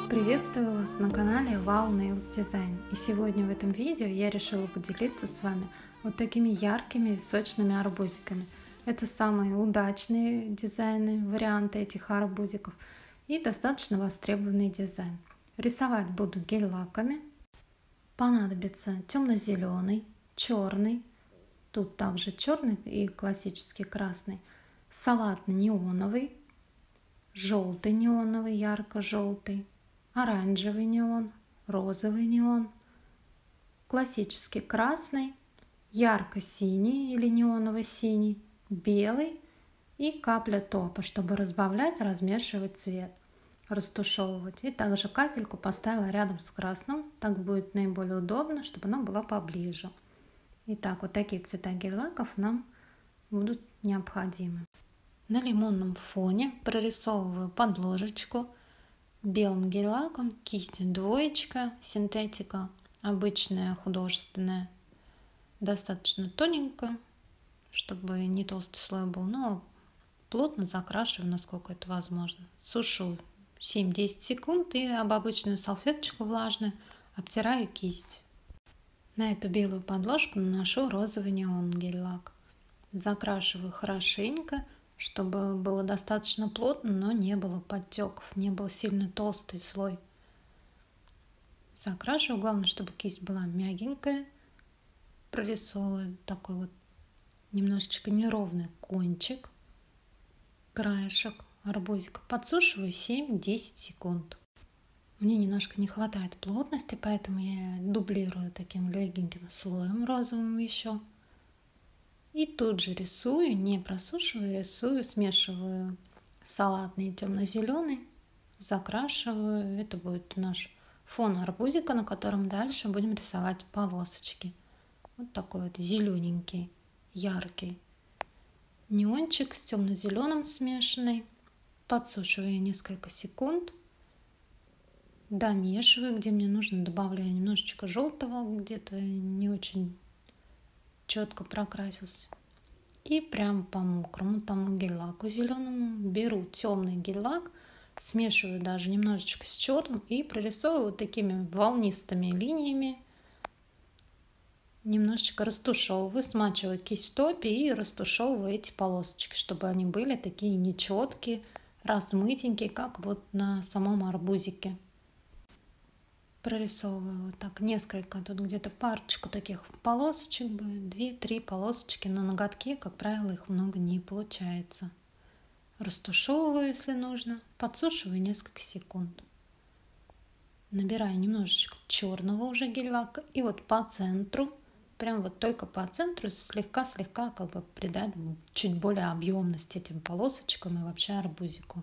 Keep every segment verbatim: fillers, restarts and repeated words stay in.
Приветствую вас на канале Wow Nails Design. И сегодня в этом видео я решила поделиться с вами вот такими яркими сочными арбузиками. Это самые удачные дизайны, варианты этих арбузиков и достаточно востребованный дизайн. Рисовать буду гель-лаками. Понадобится темно-зеленый, черный, тут также черный и классический красный, салатно-неоновый, желтый неоновый, ярко-желтый, оранжевый неон, розовый неон, классический красный, ярко-синий или неоново-синий, белый и капля топа, чтобы разбавлять, размешивать цвет, растушевывать. И также капельку поставила рядом с красным, так будет наиболее удобно, чтобы она была поближе. Итак, вот такие цвета гель-лаков нам будут необходимы. На лимонном фоне прорисовываю подложечку белым гель-лаком, кистью двоечка, синтетика, обычная художественная, достаточно тоненько, чтобы не толстый слой был, но плотно закрашиваю, насколько это возможно. Сушу семь-десять секунд и об обычную салфеточку влажную обтираю кисть. На эту белую подложку наношу розовый неон гель-лак. Закрашиваю хорошенько, чтобы было достаточно плотно, но не было подтеков, не был сильно толстый слой. Закрашиваю, главное, чтобы кисть была мягенькая. Прорисовываю такой вот немножечко неровный кончик, краешек арбузика. Подсушиваю семь-десять секунд. Мне немножко не хватает плотности, поэтому я дублирую таким легеньким слоем розовым еще. И тут же рисую, не просушиваю, рисую, смешиваю салатный и темно-зеленый, закрашиваю. Это будет наш фон арбузика, на котором дальше будем рисовать полосочки. Вот такой вот зелененький, яркий неончик с темно-зеленым смешанный. Подсушиваю несколько секунд, домешиваю, где мне нужно, добавляю немножечко желтого, где-то не очень четко прокрасился. И прям по мокрому тому гель-лаку зеленому беру темный гель-лак, смешиваю даже немножечко с черным и прорисовываю вот такими волнистыми линиями. Немножечко растушевываю, смачиваю кисть в топе и растушевываю эти полосочки, чтобы они были такие нечеткие, размытенькие, как вот на самом арбузике. Прорисовываю вот так несколько, тут где-то парочку таких полосочек будет, две-три полосочки на ноготке, как правило, их много не получается. Растушевываю, если нужно, подсушиваю несколько секунд. Набираю немножечко черного уже гель-лака и вот по центру, прям вот только по центру слегка-слегка как бы придать чуть более объемность этим полосочкам и вообще арбузику.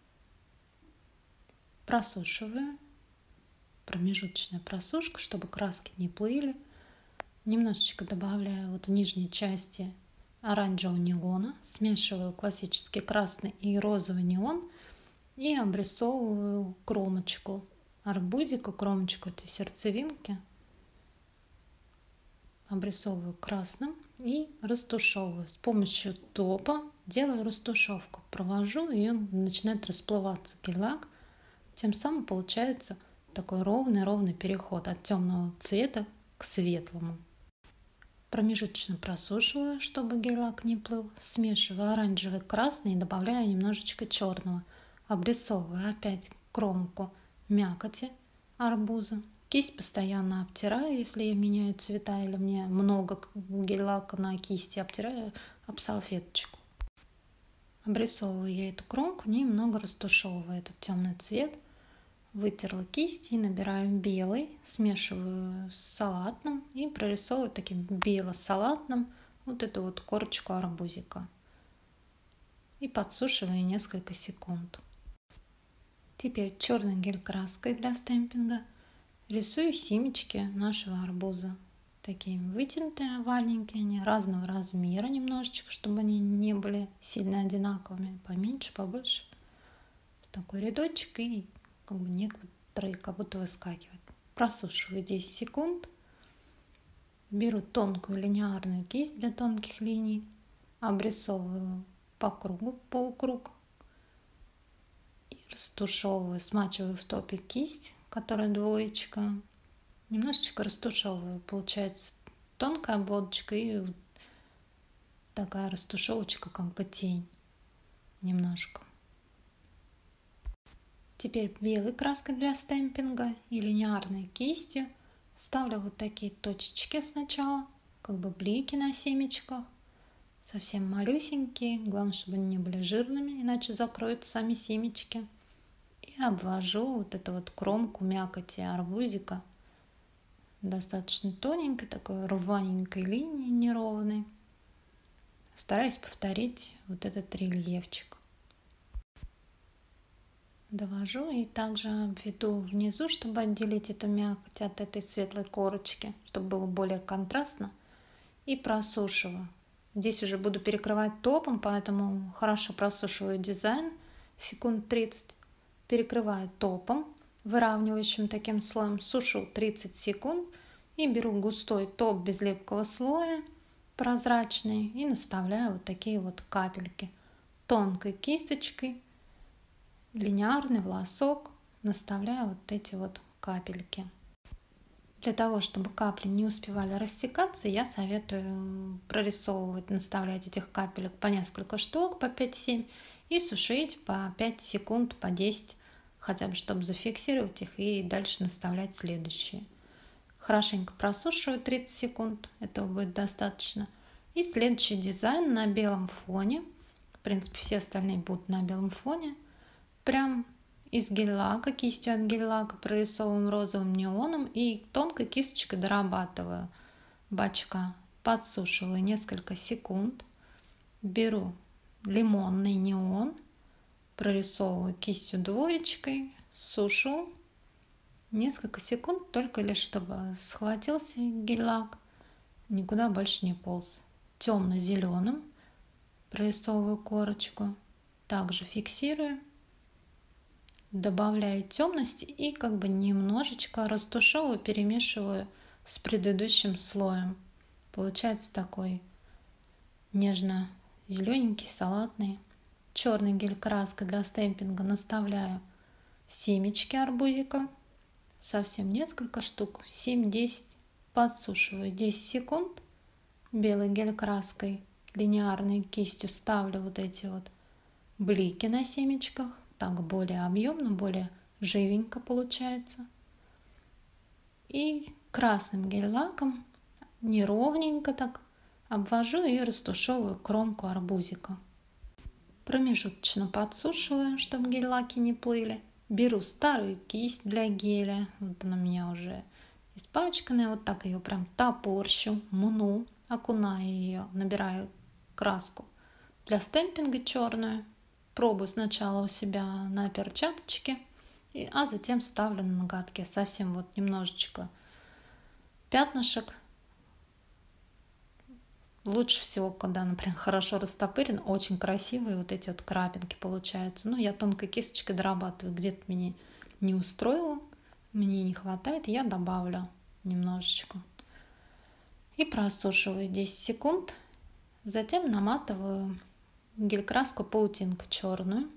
Просушиваю. Промежуточная просушка, чтобы краски не плыли. Немножечко добавляю вот в нижней части оранжевого неона, смешиваю классический красный и розовый неон и обрисовываю кромочку арбузика, кромочку этой сердцевинки. Обрисовываю красным и растушевываю. С помощью топа делаю растушевку, провожу, и он начинает расплываться гель-лак. Тем самым получается такой ровный-ровный переход от темного цвета к светлому. Промежуточно просушиваю, чтобы гель-лак не плыл. Смешиваю оранжевый, красный и добавляю немножечко черного. Обрисовываю опять кромку мякоти арбуза. Кисть постоянно обтираю, если я меняю цвета или мне много гель-лака на кисти, обтираю об салфеточку. Обрисовываю я эту кромку, немного растушевываю этот темный цвет. Вытерла кисть и набираю белый, смешиваю с салатным и прорисовываю таким бело-салатным вот эту вот корочку арбузика. И подсушиваю несколько секунд. Теперь черной гель-краской для стемпинга рисую семечки нашего арбуза. Такие вытянутые, овальненькие, они разного размера немножечко, чтобы они не были сильно одинаковыми, поменьше, побольше. Такой рядочек и как бы некоторые как будто выскакивают. Просушиваю десять секунд. Беру тонкую линеарную кисть для тонких линий. Обрисовываю по кругу полукруг. И Растушевываю, смачиваю в топе кисть, которая двоечка. Немножечко растушевываю. Получается тонкая обводочка и такая растушевочка, как бы тень. Немножко. Теперь белой краской для стемпинга и линейной кистью ставлю вот такие точечки сначала, как бы блики на семечках. Совсем малюсенькие, главное, чтобы они не были жирными, иначе закроют сами семечки. И обвожу вот эту вот кромку мякоти арбузика достаточно тоненькой, такой рваненькой линией неровной. Стараюсь повторить вот этот рельефчик. Довожу и также обведу внизу, чтобы отделить эту мякоть от этой светлой корочки, чтобы было более контрастно. И просушиваю. Здесь уже буду перекрывать топом, поэтому хорошо просушиваю дизайн секунд тридцать. Перекрываю топом, выравнивающим таким слоем, сушу тридцать секунд и беру густой топ без липкого слоя, прозрачный, и наставляю вот такие вот капельки. Тонкой кисточкой, линейный волосок, наставляю вот эти вот капельки. Для того, чтобы капли не успевали растекаться, я советую прорисовывать, наставлять этих капелек по несколько штук, по пять-семь, и сушить по пять секунд, по десять, хотя бы чтобы зафиксировать их и дальше наставлять следующие. Хорошенько просушиваю тридцать секунд, этого будет достаточно. И следующий дизайн на белом фоне, в принципе все остальные будут на белом фоне, прям из гель-лака, кистью от гель-лака прорисовываем розовым неоном и тонкой кисточкой дорабатываю бачка. Подсушиваю несколько секунд. Беру лимонный неон, прорисовываю кистью двоечкой, сушу несколько секунд, только лишь чтобы схватился гель-лак, никуда больше не полз. Темно-зеленым прорисовываю корочку, также фиксирую. Добавляю темности и как бы немножечко растушевываю, перемешиваю с предыдущим слоем. Получается такой нежно-зелененький, салатный. Черной гель-краской для стемпинга наставляю семечки арбузика. Совсем несколько штук, семь-десять. Подсушиваю десять секунд. Белой гель-краской, линейной кистью ставлю вот эти вот блики на семечках. Так более объемно, более живенько получается. И красным гель-лаком неровненько так обвожу и растушевываю кромку арбузика. Промежуточно подсушиваю, чтобы гель-лаки не плыли. Беру старую кисть для геля, вот она у меня уже испачканная, вот так ее прям топорщу, мну, окунаю ее, набираю краску для стемпинга черную. Пробую сначала у себя на перчаточке, а затем ставлю на ноготке. Совсем вот немножечко пятнышек. Лучше всего, когда, например, хорошо растопырен, очень красивые вот эти вот крапинки получаются. Ну, я тонкой кисточкой дорабатываю. Где-то мне не устроило, мне не хватает, я добавлю немножечко. И просушиваю десять секунд. Затем наматываю гель-краску паутинку черную,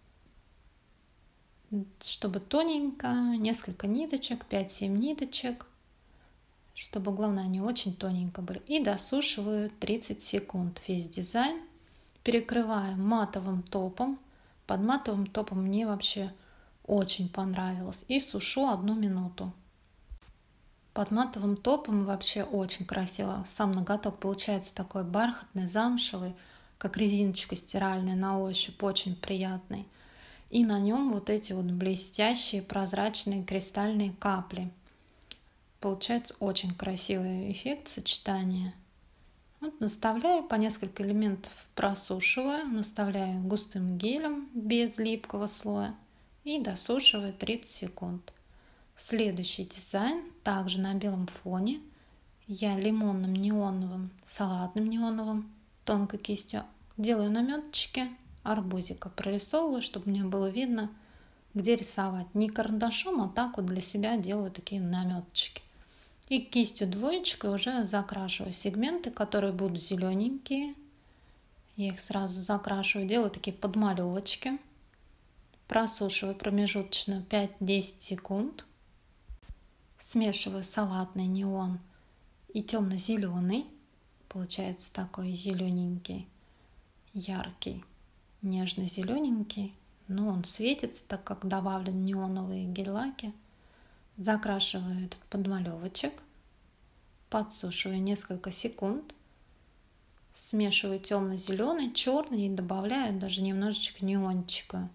чтобы тоненько, несколько ниточек, пять-семь ниточек, чтобы, главное, они очень тоненько были. И досушиваю тридцать секунд весь дизайн, перекрываю матовым топом. Под матовым топом мне вообще очень понравилось. И сушу одну минуту. Под матовым топом вообще очень красиво. Сам ноготок получается такой бархатный, замшевый, как резиночка стиральная на ощупь, очень приятный. И на нем вот эти вот блестящие прозрачные кристальные капли. Получается очень красивый эффект сочетания. Вот наставляю по несколько элементов, просушиваю, наставляю густым гелем без липкого слоя и досушиваю тридцать секунд. Следующий дизайн также на белом фоне. Я лимонным неоновым, салатным неоновым тонкой кистью делаю наметочки арбузика, прорисовываю, чтобы мне было видно, где рисовать. Не карандашом, а так вот для себя делаю такие наметочки. И кистью двоечкой уже закрашиваю сегменты, которые будут зелененькие. Я их сразу закрашиваю, делаю такие подмалевочки. Просушиваю промежуточно пять-десять секунд. Смешиваю салатный неон и темно-зеленый. Получается такой зелененький, яркий, нежно-зелененький. Но он светится, так как добавлен неоновые гель-лаки. Закрашиваю этот подмалевочек. Подсушиваю несколько секунд. Смешиваю темно-зеленый, черный и добавляю даже немножечко неончика.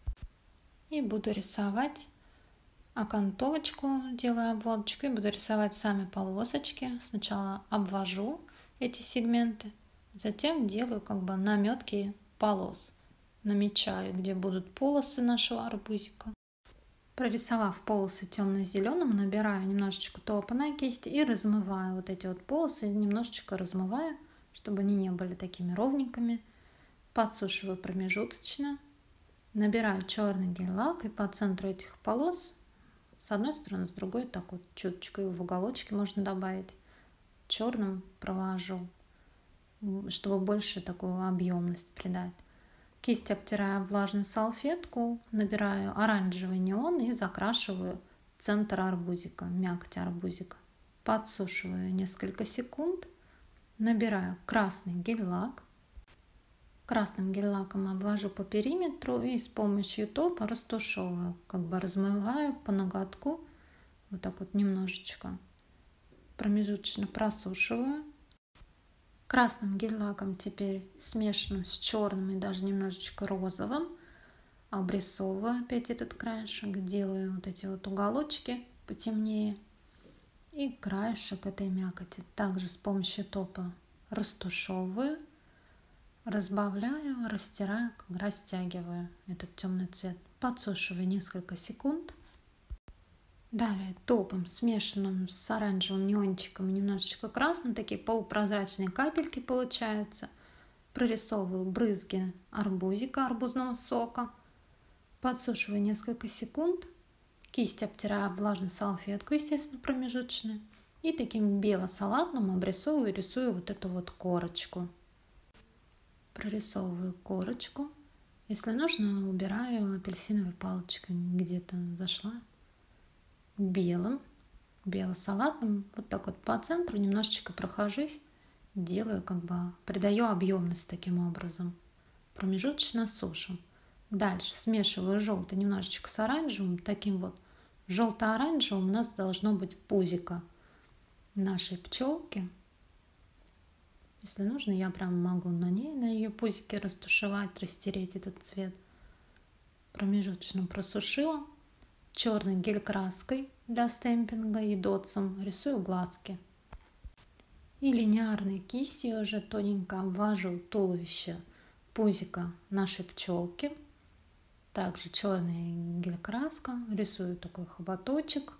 И буду рисовать окантовочку, делаю обводочку и буду рисовать сами полосочки. Сначала обвожу эти сегменты, затем делаю как бы наметки полос. Намечаю, где будут полосы нашего арбузика. Прорисовав полосы темно-зеленым, набираю немножечко топа на кисть и размываю вот эти вот полосы, немножечко размываю, чтобы они не были такими ровненькими. Подсушиваю промежуточно. Набираю черный гель-лак и по центру этих полос, с одной стороны, с другой, так вот чуточку в уголочке можно добавить, черным провожу, чтобы больше такую объемность придать. Кисть обтираю в влажную салфетку, набираю оранжевый неон и закрашиваю центр арбузика, мякоть арбузика. Подсушиваю несколько секунд, набираю красный гель-лак. Красным гель-лаком обвожу по периметру и с помощью топа растушевываю, как бы размываю по ноготку, вот так вот немножечко. Промежуточно просушиваю. Красным гель-лаком теперь смешанным с черным и даже немножечко розовым обрисовываю опять этот краешек, делаю вот эти вот уголочки потемнее. И краешек этой мякоти также с помощью топа растушевываю. Разбавляю, растираю, растягиваю этот темный цвет. Подсушиваю несколько секунд. Далее топом, смешанным с оранжевым неончиком и немножечко красным, такие полупрозрачные капельки получаются. Прорисовываю брызги арбузика, арбузного сока. Подсушиваю несколько секунд. Кисть обтираю влажной салфетку, естественно, промежуточную. И таким бело-салатным обрисовываю, рисую вот эту вот корочку. Прорисовываю корочку. Если нужно, убираю апельсиновой палочкой, где-то зашла. Белым, бело-салатным. Вот так вот по центру немножечко прохожусь. Делаю, как бы придаю объемность таким образом. Промежуточно сушу. Дальше смешиваю желтый немножечко с оранжевым. Таким вот желто-оранжевым у нас должно быть пузико нашей пчелки. Если нужно, я прям могу на ней, на ее пузике растушевать, растереть этот цвет. Промежуточно просушила. Черной гель-краской для стемпинга и дотсом рисую глазки. И линейной кистью уже тоненько обвожу туловище пузика нашей пчелки. Также черная гель-краска. Рисую такой хоботочек,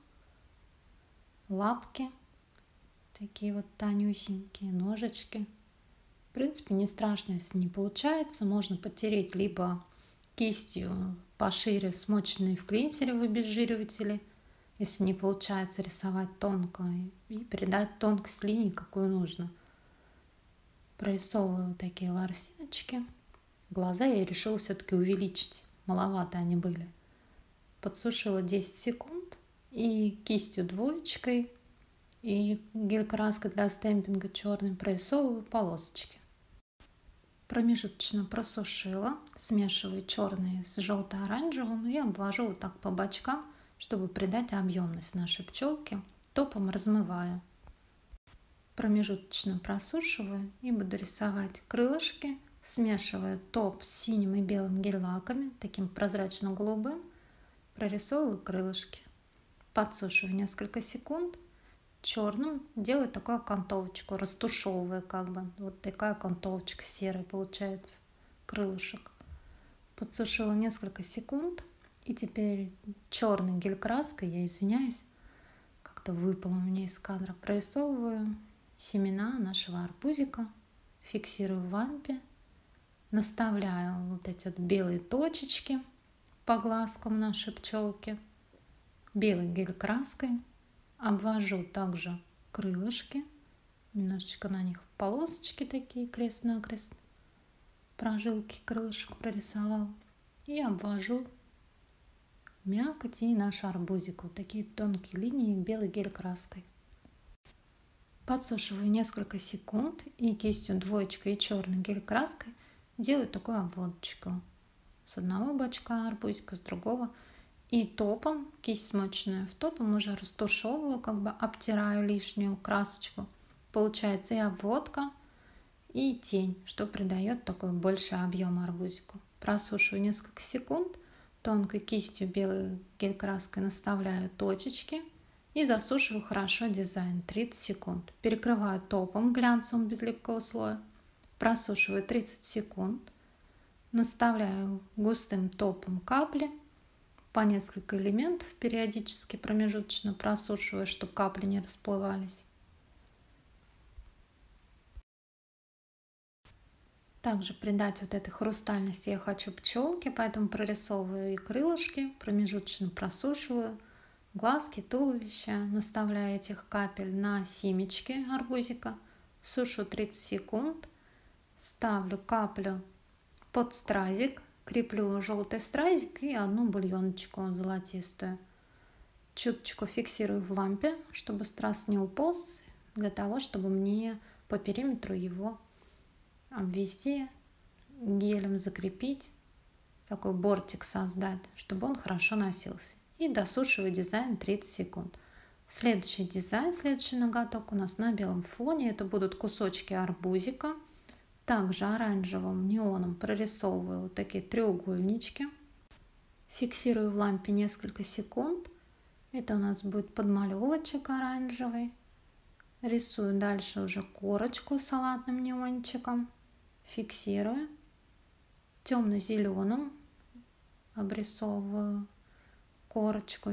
лапки. Такие вот тонюсенькие ножечки. В принципе, не страшно, если не получается. Можно потереть либо кистью пошире, смоченные в клинсере в обезжиривателе, если не получается рисовать тонко, и придать тонкость линии, какую нужно. Прорисовываю такие ворсиночки. Глаза я решила все-таки увеличить. Маловато они были. Подсушила десять секунд и кистью двоечкой и гель-краской для стемпинга черной прорисовываю полосочки. Промежуточно просушила, смешиваю черные с желто-оранжевым и обвожу вот так по бочкам, чтобы придать объемность нашей пчелке. Топом размываю. Промежуточно просушиваю и буду рисовать крылышки, смешивая топ с синим и белым гель-лаками, таким прозрачно-голубым, прорисовываю крылышки. Подсушиваю несколько секунд. Черным делаю такую окантовочку, растушевываю как бы. Вот такая окантовочка серая получается, крылышек. Подсушила несколько секунд. И теперь черной гель-краской, я извиняюсь, как-то выпало у меня из кадра, прорисовываю семена нашего арбузика, фиксирую в лампе, наставляю вот эти вот белые точечки по глазкам нашей пчелки, белой гель-краской. Обвожу также крылышки, немножечко на них полосочки такие крест-накрест, прожилки крылышек прорисовал. И обвожу мякоть и наш арбузик. Вот такие тонкие линии белой гель-краской. Подсушиваю несколько секунд и кистью двоечкой и черной гель-краской делаю такую обводочку. С одного бочка арбузика, с другого. И топом, кисть смоченную в топом уже растушевываю, как бы обтираю лишнюю красочку. Получается и обводка, и тень, что придает такой больший объем арбузику. Просушиваю несколько секунд, тонкой кистью белой гель-краской наставляю точечки и засушиваю хорошо дизайн тридцать секунд. Перекрываю топом глянцевым без липкого слоя, просушиваю тридцать секунд, наставляю густым топом капли, по несколько элементов периодически промежуточно просушиваю, чтобы капли не расплывались. Также придать вот этой хрустальности я хочу пчелке, поэтому прорисовываю и крылышки, промежуточно просушиваю, глазки, туловище, наставляю этих капель на семечки арбузика, сушу тридцать секунд, ставлю каплю под стразик, креплю желтый стразик и одну бульоночку золотистую. Чуточку фиксирую в лампе, чтобы страз не уполз, для того, чтобы мне по периметру его обвести, гелем закрепить, такой бортик создать, чтобы он хорошо носился. И досушиваю дизайн тридцать секунд. Следующий дизайн, следующий ноготок у нас на белом фоне. Это будут кусочки арбузика. Также оранжевым неоном прорисовываю вот такие треугольнички. Фиксирую в лампе несколько секунд. Это у нас будет подмалевочек оранжевый. Рисую дальше уже корочку салатным неончиком. Фиксирую. Темно-зеленым обрисовываю корочку.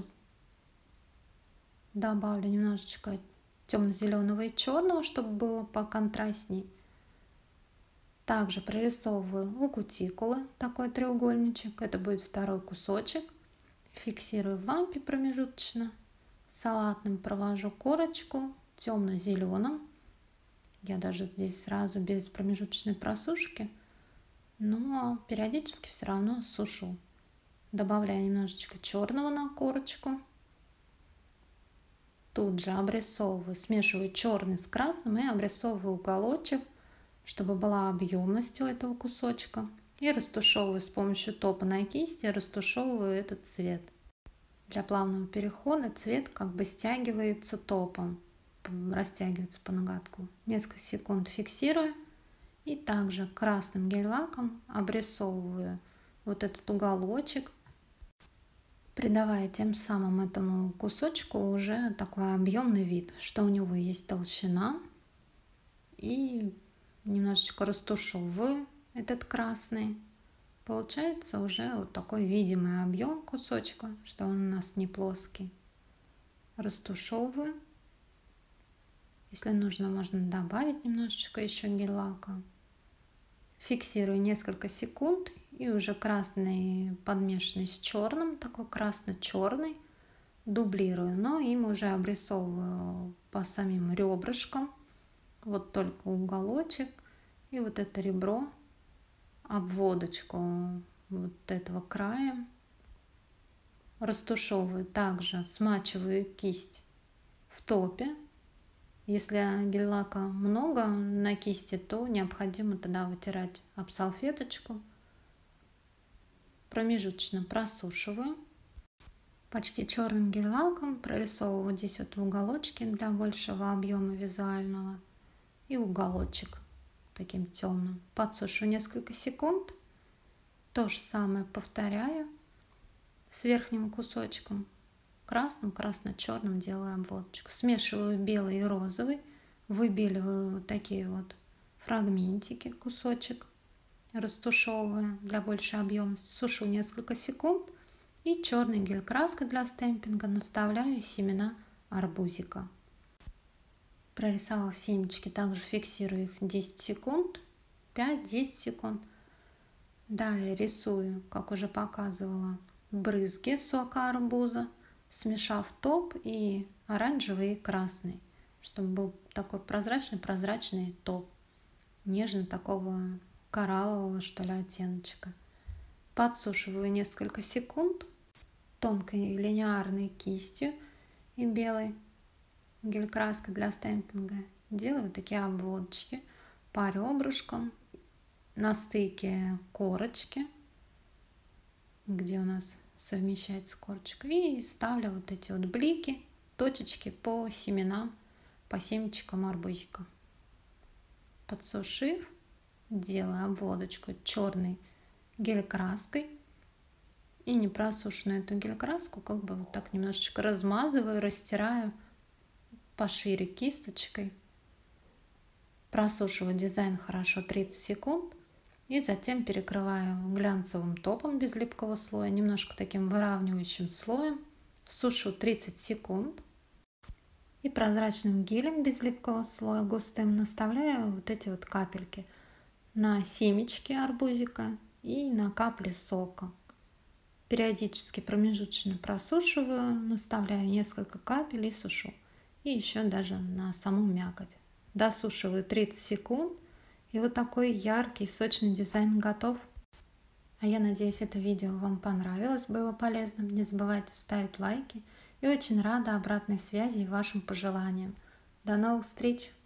Добавлю немножечко темно-зеленого и черного, чтобы было поконтрастней. Также прорисовываю у кутикулы такой треугольничек. Это будет второй кусочек. Фиксирую в лампе промежуточно. Салатным провожу корочку темно-зеленым. Я даже здесь сразу без промежуточной просушки, но периодически все равно сушу. Добавляю немножечко черного на корочку. Тут же обрисовываю, смешиваю черный с красным и обрисовываю уголочек, чтобы была объемность у этого кусочка. И растушевываю с помощью топа на кисти, растушевываю этот цвет. Для плавного перехода цвет как бы стягивается топом, растягивается по ноготку. Несколько секунд фиксирую и также красным гель-лаком обрисовываю вот этот уголочек, придавая тем самым этому кусочку уже такой объемный вид, что у него есть толщина. И немножечко растушевываю этот красный. Получается уже вот такой видимый объем кусочка, что он у нас не плоский. Растушевываю. Если нужно, можно добавить немножечко еще гель-лака. Фиксирую несколько секунд и уже красный подмешанный с черным, такой красно-черный, дублирую, но им уже обрисовываю по самим ребрышкам. Вот только уголочек и вот это ребро, обводочку вот этого края. Растушевываю, также смачиваю кисть в топе. Если гель-лака много на кисти, то необходимо тогда вытирать об салфеточку. Промежуточно просушиваю. Почти черным гель-лаком прорисовываю здесь вот в уголочке для большего объема визуального. И уголочек таким темным. Подсушу несколько секунд. То же самое повторяю с верхним кусочком. Красным, красно-черным делаю обводочку. Смешиваю белый и розовый. Выбеливаю вот такие вот фрагментики, кусочек. Растушевываю для большей объемности. Сушу несколько секунд. И черной гель-краской для стемпинга наставляю семена арбузика. Прорисовав семечки, также фиксирую их десять секунд. пять-десять секунд. Далее рисую, как уже показывала, брызги сока арбуза, смешав топ и оранжевый и красный, чтобы был такой прозрачный-прозрачный топ, нежно такого кораллового, что ли, оттеночка. Подсушиваю несколько секунд. тонкой линеарной кистью и белой гель-краской для стемпинга. Делаю вот такие обводочки по ребрышкам, на стыке корочки, где у нас совмещается корочка, и ставлю вот эти вот блики, точечки по семенам, по семечкам арбузика. Подсушив, делаю обводочку черной гель-краской и непросушенную эту гель-краску как бы вот так немножечко размазываю, растираю пошире кисточкой. Просушиваю дизайн хорошо тридцать секунд и затем перекрываю глянцевым топом без липкого слоя, немножко таким выравнивающим слоем. Сушу тридцать секунд и прозрачным гелем без липкого слоя густым наставляю вот эти вот капельки на семечки арбузика и на капли сока. Периодически промежуточно просушиваю, наставляю несколько капель и сушу. И еще даже на саму мякоть. Досушиваю тридцать секунд, и вот такой яркий, сочный дизайн готов. А я надеюсь, это видео вам понравилось, было полезным. Не забывайте ставить лайки. И очень рада обратной связи и вашим пожеланиям. До новых встреч!